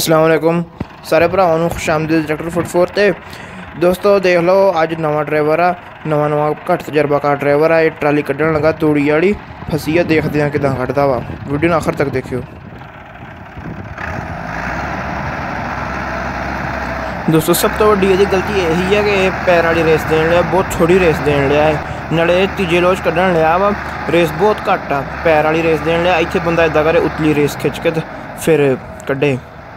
अस्सलाम वालेकुम सारे भरावां नूं खुशामदीद ट्रैक्टर फुट 4 ते दोस्तों देख लो अज नवा ड्राइवर आ नवा घट तजर्बाकार ड्राइवर आ। ये ट्राली कड्ढण लगा तूड़ी वाली फसी है। देखते हैं किदां कड्ढदा वा। वीडियो नूं आखिर तक देखियो। दोस्तों सब तो वड्डी इहदी गलती यही है कि पैर वाली रेस देन लिया, बहुत थोड़ी रेस देन लिया है। नाले तीजे लोच कड्ढण लिया वा, रेस बहुत घट आ। पैर वाली रेस देन लिया, इत्थे बंदा इदां करे उतली रेस खिंच के फिर कड्ढे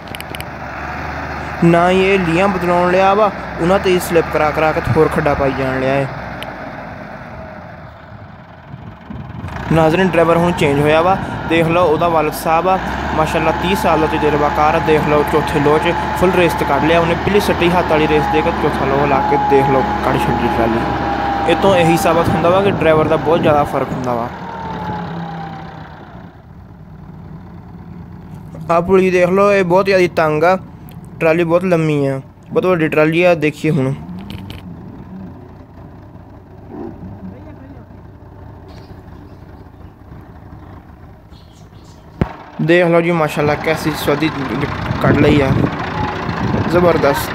ना। ये लियां बदलाउण लिया वा, उन्हां ते स्लिप करा करा के होर खड्डा पाई जान लिया है। नाज़रीन ड्राइवर हुण चेंज होया वा। देख लो उहदा वालिद साहब आ माशाअल्लाह 30 साल का तजर्बाकार। देख लो चौथे लो च फुल रेस ते कढ़ लिया उन्हें। पहली सट्टी हाथ वाली रेस दे के चौथा लो ला के देख लो कढ़ छड्डी ट्राली। इस तो यही साबित हुंदा वा कि ड्राइवर का बहुत ज़्यादा फर्क हुंदा वा। आ पुली देख लो, ये बहुत ज़्यादा तंग आ। ट्राली बहुत लम्मी है, बहुत वड्डी ट्राली है। देखिए हुण देख लो जी माशाल्लाह कैसी स्वादी कट ली है, ज़बरदस्त।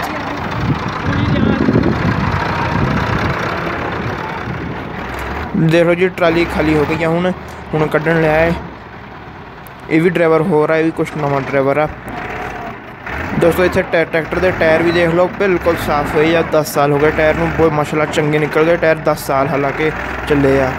देख लो जी ट्राली खाली हो गई है। हुण कड्ढण लिया है। ये भी ड्राइवर हो रहा है, ये भी कुछ नवा ड्राइवर आ। दोस्तों इतने ट्रैक्टर के टायर भी देख लो बिल्कुल साफ हुए या 10 साल हो गए टायर में, बहुत माशाल्लाह चंगे निकल गए टायर। 10 साल हालांकि चले आ।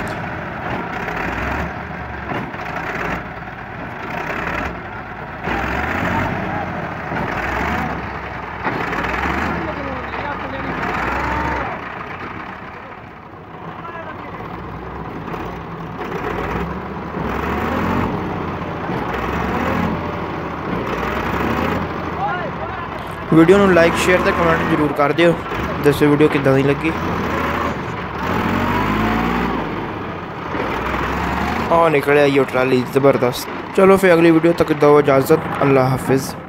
वीडियो नूं लाइक शेयर ते कमेंट जरूर कर दियो। दस्सो वीडियो किदां दी लगी। निकलिया ये ट्राली ज़बरदस्त। चलो फिर अगली वीडियो तक दो इजाज़त। अल्लाह हाफिज़।